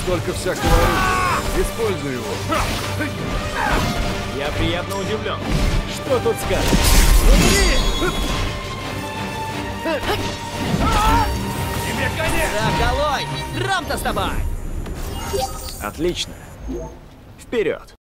столько всякого оружия. Используй его. Я приятно удивлен. Что тут скажешь? Тебе конец! Да, долой! Драм-то с тобой! Отлично. Вперед!